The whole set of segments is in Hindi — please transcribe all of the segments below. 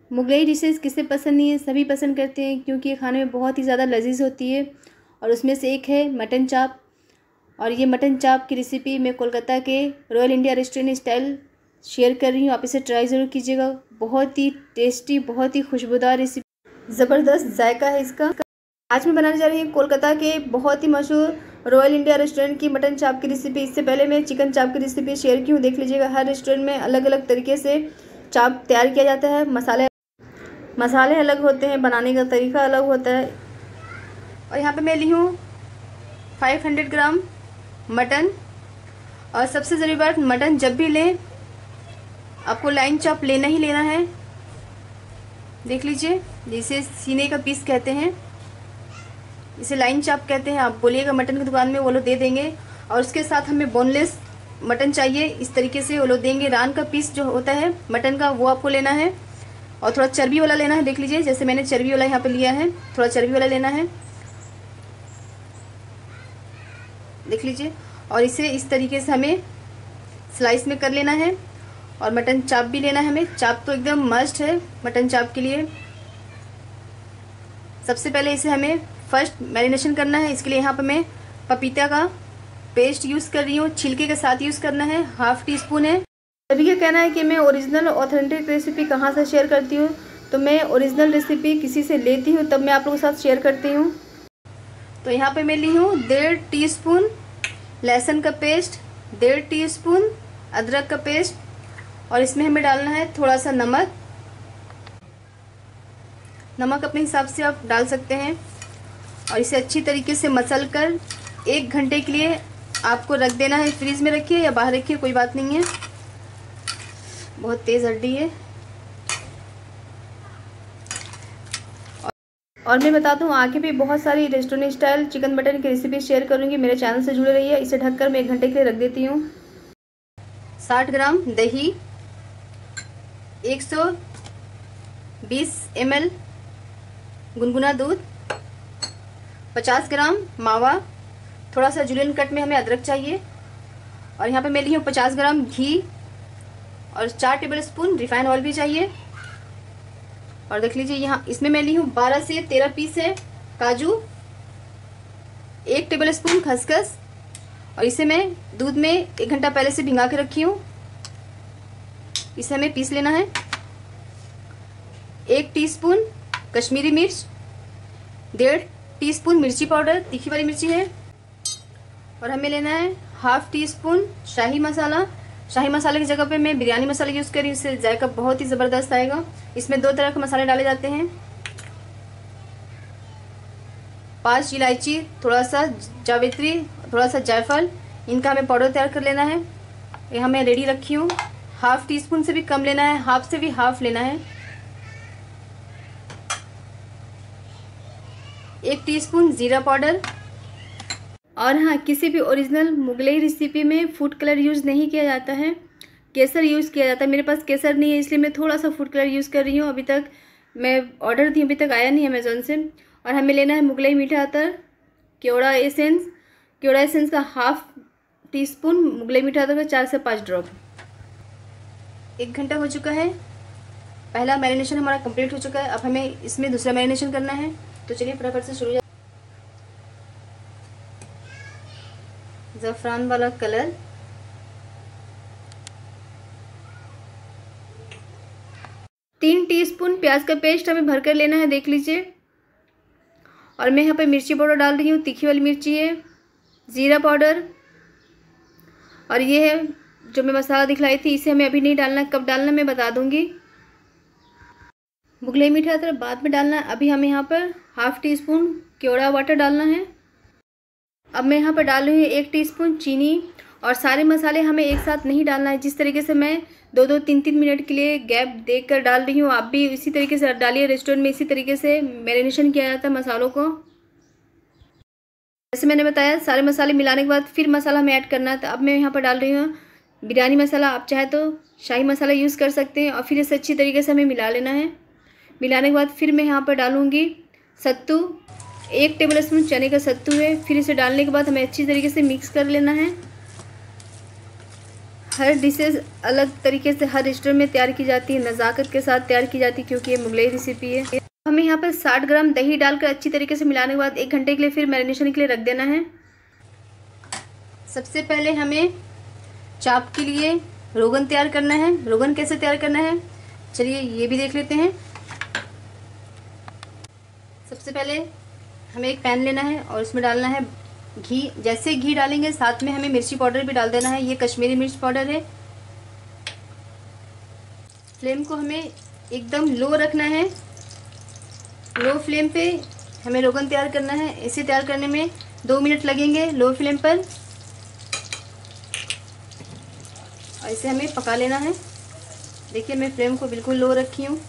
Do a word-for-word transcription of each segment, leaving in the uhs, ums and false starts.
मुगलई डिशेज़ किसे पसंद नहीं है, सभी पसंद करते हैं क्योंकि ये खाने में बहुत ही ज़्यादा लजीज होती है। और उसमें से एक है मटन चाप। और ये मटन चाप की रेसिपी मैं कोलकाता के royal India restaurant style share कर रही हूँ। आप इसे ट्राई ज़रूर कीजिएगा। बहुत ही टेस्टी, बहुत ही खुशबूदार रेसिपी, ज़बरदस्त जायका है इसका। आज मैं बनाने जा रही हूँ कोलकाता के बहुत ही मशहूर रॉयल इंडिया रेस्टोरेंट की मटन चाप की रेसिपी। इससे पहले मैं चिकन चाप की रेसिपी शेयर की हूँ, देख लीजिएगा। हर रेस्टोरेंट में अलग अलग तरीके से चाप तैयार किया जाता है, मसाले मसाले अलग होते हैं, बनाने का तरीका अलग होता है। और यहाँ पे मैं ली हूँ पाँच सौ ग्राम मटन। और सबसे ज़रूरी बात, मटन जब भी लें आपको लाइन चॉप लेना ही लेना है। देख लीजिए, जिसे सीने का पीस कहते हैं, इसे लाइन चॉप कहते हैं। आप बोलिएगा मटन की दुकान में, वो लोग दे देंगे। और उसके साथ हमें बोनलेस मटन चाहिए, इस तरीके से वो लोग देंगे। रान का पीस जो होता है मटन का, वो आपको लेना है। और थोड़ा चर्बी वाला लेना है। देख लीजिए, जैसे मैंने चर्बी वाला यहाँ पे लिया है, थोड़ा चर्बी वाला लेना है, देख लीजिए। और इसे इस तरीके से हमें स्लाइस में कर लेना है। और मटन चाप भी लेना है हमें। चाप तो एकदम मस्ट है मटन चाप के लिए। सबसे पहले इसे हमें फर्स्ट मैरिनेशन करना है। इसके लिए यहाँ पर मैं पपीता का पेस्ट यूज़ कर रही हूँ, छिलके के साथ यूज़ करना है, हाफ टी स्पून है। सभी का कहना है कि मैं ओरिजिनल ऑथेंटिक रेसिपी कहाँ से शेयर करती हूँ, तो मैं ओरिजिनल रेसिपी किसी से लेती हूँ तब मैं आप लोगों के साथ शेयर करती हूँ। तो यहाँ पे मैं ली हूँ डेढ़ टी स्पून लहसुन का पेस्ट, डेढ़ टी स्पून अदरक का पेस्ट। और इसमें हमें डालना है थोड़ा सा नमक। नमक अपने हिसाब से आप डाल सकते हैं। और इसे अच्छी तरीके से मसल कर एक घंटे के लिए आपको रख देना है। फ्रीज में रखिए या बाहर रखिए, कोई बात नहीं है। बहुत तेज़ हड्डी है। और मैं बता दूं, आगे भी बहुत सारी रेस्टोरेंट स्टाइल चिकन मटन की रेसिपी शेयर करूंगी। मेरे चैनल से जुड़े रहिए। इसे ढककर मैं एक घंटे के लिए रख देती हूँ। साठ ग्राम दही, एक सौ बीस एम एल गुनगुना दूध, पचास ग्राम मावा, थोड़ा सा जुलियन कट में हमें अदरक चाहिए। और यहाँ पे मैं ली हूँ पचास ग्राम घी और चार टेबल स्पून रिफाइंड ऑयल भी चाहिए। और देख लीजिए, यहाँ इसमें मैं ली हूँ बारह से तेरह पीस है काजू, एक टेबल स्पून खसखस। और इसे मैं दूध में एक घंटा पहले से भिंगा के रखी हूँ। इसे हमें पीस लेना है। एक टीस्पून कश्मीरी मिर्च, डेढ़ टीस्पून मिर्ची पाउडर, तीखी वाली मिर्ची है। और हमें लेना है हाफ टी स्पून शाही मसाला। शाही मसाले की जगह पे मैं बिरयानी मसाला यूज़ करी, उससे जायका बहुत ही ज़बरदस्त आएगा। इसमें दो तरह के मसाले डाले जाते हैं, पांच इलायची, थोड़ा सा जावित्री, थोड़ा सा जायफल, इनका हमें पाउडर तैयार कर लेना है। यहाँ मैं रेडी रखी हूँ। हाफ टी स्पून से भी कम लेना है, हाफ से भी हाफ लेना है। एक टीस्पून जीरा पाउडर। और हाँ, किसी भी ओरिजिनल मुगलई रेसिपी में फूड कलर यूज़ नहीं किया जाता है, केसर यूज़ किया जाता है। मेरे पास केसर नहीं है, इसलिए मैं थोड़ा सा फूड कलर यूज़ कर रही हूँ। अभी तक मैं ऑर्डर दी, अभी तक आया नहीं अमेज़ोन से। और हमें लेना है मुगलई मीठा अतर, केवड़ा एसेंस, केवड़ा एसेंस का हाफ टी स्पून, मुगलई मीठा अतर का चार से पाँच ड्रॉप। एक घंटा हो चुका है, पहला मैरिनेशन हमारा कंप्लीट हो चुका है। अब हमें इसमें दूसरा मैरिनेशन करना है, तो चलिए फटाफट से शुरू। ज़फ़रान वाला कलर, तीन टीस्पून प्याज का पेस्ट हमें भरकर लेना है, देख लीजिए। और मैं यहाँ पे मिर्ची पाउडर डाल रही हूँ, तीखी वाली मिर्ची है, ज़ीरा पाउडर। और ये है जो मैं मसाला दिखलाई थी, इसे हमें अभी नहीं डालना, कब डालना मैं बता दूंगी। मुगलई मीठा अदरक बाद में डालना है। अभी हमें यहाँ पर half teaspoon kewra water डालना है। अब मैं यहाँ पर डाल रही हूँ एक टीस्पून चीनी। और सारे मसाले हमें एक साथ नहीं डालना है। जिस तरीके से मैं दो दो तीन तीन मिनट के लिए गैप देकर डाल रही हूँ, आप भी इसी तरीके से डालिए। रेस्टोरेंट में इसी तरीके से मैरिनेशन किया जाता है मसालों को। जैसे मैंने बताया, सारे मसाले मिलाने के बाद फिर मसाला हमें ऐड करना है। तो अब मैं यहाँ पर डाल रही हूँ बिरयानी मसाला, आप चाहे तो शाही मसाला यूज़ कर सकते हैं। और फिर इसे अच्छी तरीके से हमें मिला लेना है। मिलाने के बाद फिर मैं यहाँ पर डालूँगी सत्तू, एक टेबल स्पून चने का सत्तू है। फिर इसे डालने के बाद हमें अच्छी तरीके से मिक्स कर लेना है। हर डिशेज़ अलग तरीके से हर रेस्टोरेंट में तैयार की जाती है, नज़ाकत के साथ तैयार की जाती है, क्योंकि ये मुगलई रेसिपी है। हमें यहाँ पर साठ ग्राम दही डालकर अच्छी तरीके से मिलाने के बाद एक घंटे के लिए फिर मैरिनेशन के लिए रख देना है। सबसे पहले हमें चाप के लिए रोगन तैयार करना है। रोगन कैसे तैयार करना है, चलिए ये भी देख लेते हैं। सबसे पहले हमें एक पैन लेना है और उसमें डालना है घी। जैसे घी डालेंगे साथ में हमें मिर्ची पाउडर भी डाल देना है। ये कश्मीरी मिर्च पाउडर है। फ्लेम को हमें एकदम लो रखना है। लो फ्लेम पे हमें रोगन तैयार करना है। इसे तैयार करने में दो मिनट लगेंगे लो फ्लेम पर, और इसे हमें पका लेना है। देखिए मैं फ्लेम को बिल्कुल लो रखी हूँ।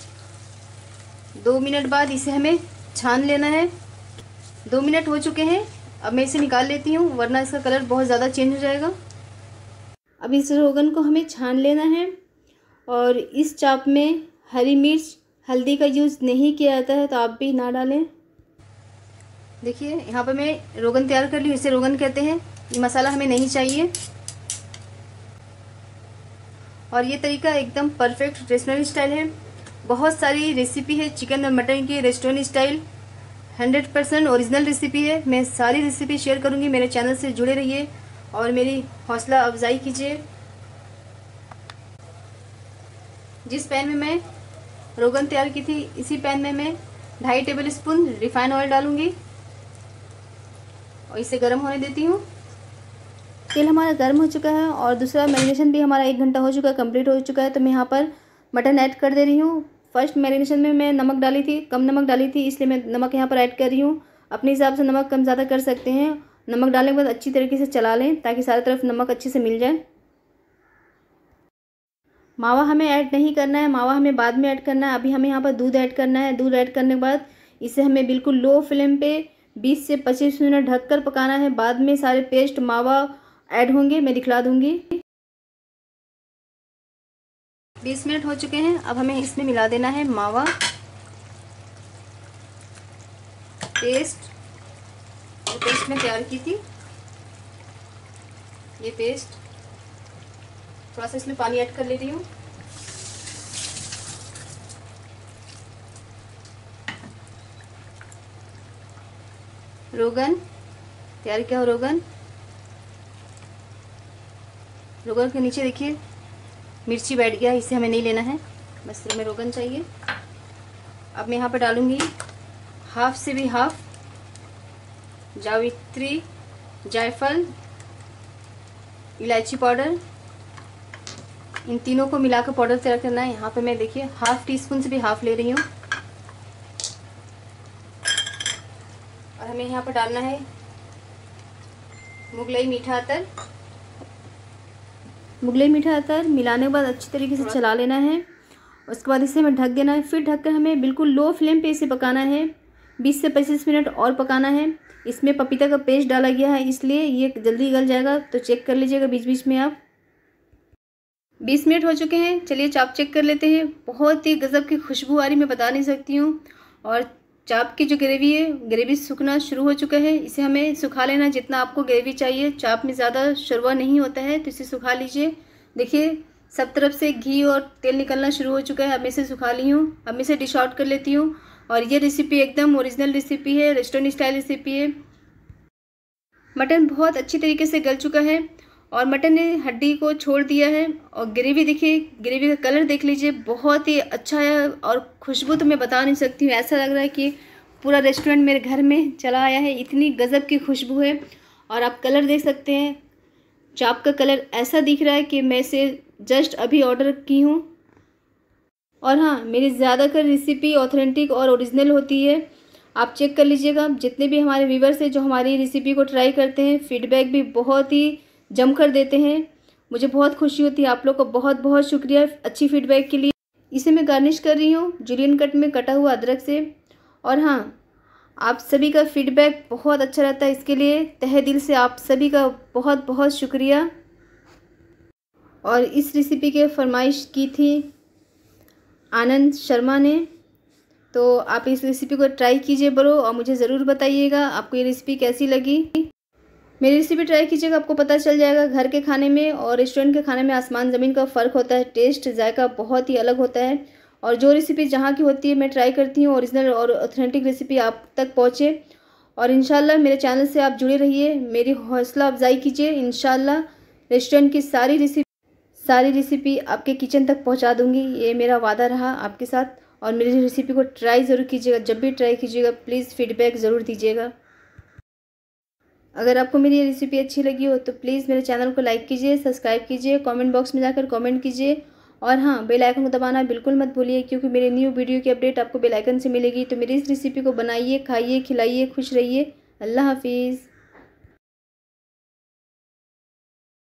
दो मिनट बाद इसे हमें छान लेना है। दो मिनट हो चुके हैं, अब मैं इसे निकाल लेती हूँ, वरना इसका कलर बहुत ज़्यादा चेंज हो जाएगा। अब इस रोगन को हमें छान लेना है, और इस चाप में हरी मिर्च हल्दी का यूज़ नहीं किया जाता है, तो आप भी ना डालें। देखिए यहाँ पर मैं रोगन तैयार कर ली हूँ, इसे रोगन कहते हैं। ये मसाला हमें नहीं चाहिए, और ये तरीका एकदम परफेक्ट रेस्टोरेंट स्टाइल है। बहुत सारी रेसिपी है चिकन और मटन की restaurant style, hundred percent original recipe है। मैं सारी रेसिपी शेयर करूंगी। मेरे चैनल से जुड़े रहिए और मेरी हौसला अफजाई कीजिए। जिस पैन में मैं रोगन तैयार की थी, इसी पैन में मैं ढाई टेबल स्पून रिफाइंड ऑयल डालूंगी और इसे गर्म होने देती हूँ। तेल हमारा गर्म हो चुका है और दूसरा मैरिनेशन भी हमारा एक घंटा हो चुका है, कंप्लीट हो चुका है। तो मैं यहाँ पर मटन ऐड कर दे रही हूँ। फर्स्ट मैरिनेशन में मैं नमक डाली थी, कम नमक डाली थी, इसलिए मैं नमक यहाँ पर ऐड कर रही हूँ। अपने हिसाब से नमक कम ज़्यादा कर सकते हैं। नमक डालने के बाद अच्छी तरीके से चला लें ताकि सारी तरफ नमक अच्छे से मिल जाए। मावा हमें ऐड नहीं करना है, मावा हमें बाद में ऐड करना है। अभी हमें यहाँ पर दूध ऐड करना है। दूध ऐड करने के बाद इसे हमें बिल्कुल लो फ्लेम पे बीस से पच्चीस मिनट ढककर पकाना है। बाद में सारे पेस्ट मावा ऐड होंगे, मैं दिखला दूंगी। बीस मिनट हो चुके हैं। अब हमें इसमें मिला देना है मावा, पेस्ट, जो पेस्ट में तैयार की थी, ये पेस्ट। थोड़ा सा इसमें पानी ऐड कर ले रही हूँ। रोगन तैयार किया हो रोगन। रोगन के नीचे देखिए मिर्ची बैठ गया, इसे हमें नहीं लेना है, बस सिर्फ हमें रोगन चाहिए। अब मैं यहाँ पर डालूंगी हाफ से भी हाफ जावित्री, जायफल, इलायची पाउडर। इन तीनों को मिलाकर पाउडर तैयार करना है। यहाँ पे मैं देखिए हाफ टी स्पून से भी हाफ ले रही हूँ। और हमें यहाँ पर डालना है मुगलई मीठा अतर। मुगलई मीठा अतर मिलाने के बाद अच्छी तरीके से चला लेना है। उसके बाद इसे हमें ढक देना है। फिर ढककर हमें बिल्कुल लो फ्लेम पे इसे पकाना है। बीस से पच्चीस मिनट और पकाना है। इसमें पपीता का पेस्ट डाला गया है, इसलिए ये जल्दी गल जाएगा, तो चेक कर लीजिएगा बीच बीच में आप। बीस मिनट हो चुके हैं, चलिए चाप चेक कर लेते हैं। बहुत ही गजब की खुशबू आ रही, मैं बता नहीं सकती हूँ। और चाप की जो ग्रेवी है, ग्रेवी सूखना शुरू हो चुका है। इसे हमें सुखा लेना जितना आपको ग्रेवी चाहिए। चाप में ज़्यादा शरवा नहीं होता है, तो इसे सुखा लीजिए। देखिए सब तरफ से घी और तेल निकलना शुरू हो चुका है। अब मैं इसे सुखा ली हूँ। अब मैं इसे डिश आउट कर लेती हूँ। और ये रेसिपी एकदम ओरिजिनल रेसिपी है, रेस्टोरेंट स्टाइल रेसिपी है। मटन बहुत अच्छी तरीके से गल चुका है और मटन ने हड्डी को छोड़ दिया है। और ग्रेवी देखिए, ग्रेवी का कलर देख लीजिए, बहुत ही अच्छा है। और खुशबू तो मैं बता नहीं सकती हूँ, ऐसा लग रहा है कि पूरा रेस्टोरेंट मेरे घर में चला आया है, इतनी गजब की खुशबू है। और आप कलर देख सकते हैं, चाप का कलर ऐसा दिख रहा है कि मैं इसे जस्ट अभी ऑर्डर की हूँ। और हाँ, मेरी ज़्यादातर रेसिपी ऑथेंटिक और ओरिजिनल होती है, आप चेक कर लीजिएगा। जितने भी हमारे व्यूवर्स हैं जो हमारी रेसिपी को ट्राई करते हैं, फीडबैक भी बहुत ही जमकर देते हैं। मुझे बहुत खुशी होती है। आप लोग को बहुत बहुत शुक्रिया अच्छी फीडबैक के लिए। इसे मैं गार्निश कर रही हूँ जुलियन कट में कटा हुआ अदरक से। और हाँ, आप सभी का फीडबैक बहुत अच्छा रहता है, इसके लिए तहे दिल से आप सभी का बहुत बहुत शुक्रिया। और इस रेसिपी के फरमाइश की थी आनंद शर्मा ने, तो आप इस रेसिपी को ट्राई कीजिए ब्रो, और मुझे ज़रूर बताइएगा आपको ये रेसिपी कैसी लगी। मेरी रेसिपी ट्राई कीजिएगा, आपको पता चल जाएगा घर के खाने में और रेस्टोरेंट के खाने में आसमान ज़मीन का फ़र्क होता है। टेस्ट जायका बहुत ही अलग होता है और जो रेसिपी जहाँ की होती है मैं ट्राई करती हूँ ओरिजिनल और ऑथेंटिक रेसिपी आप तक पहुँचे। और इंशाल्लाह मेरे चैनल से आप जुड़े रहिए, मेरी हौसला अफजाई कीजिए। इंशाल्लाह रेस्टोरेंट की सारी रेसिपी सारी रेसिपी आपके किचन तक पहुंचा दूंगी, ये मेरा वादा रहा आपके साथ। और मेरी रेसिपी को ट्राई ज़रूर कीजिएगा, जब भी ट्राई कीजिएगा प्लीज़ फीडबैक ज़रूर दीजिएगा। अगर आपको मेरी ये रेसिपी अच्छी लगी हो तो प्लीज़ मेरे चैनल को लाइक कीजिए, सब्सक्राइब कीजिए, कमेंट बॉक्स में जाकर कमेंट कीजिए और हाँ, बेल आइकन को दबाना बिल्कुल मत भूलिए, क्योंकि मेरे न्यू वीडियो की अपडेट आपको बेल आइकन से मिलेगी। तो मेरी इस रेसिपी को बनाइए, खाइए, खिलाइए, खुश रहिए। अल्लाह हाफिज़।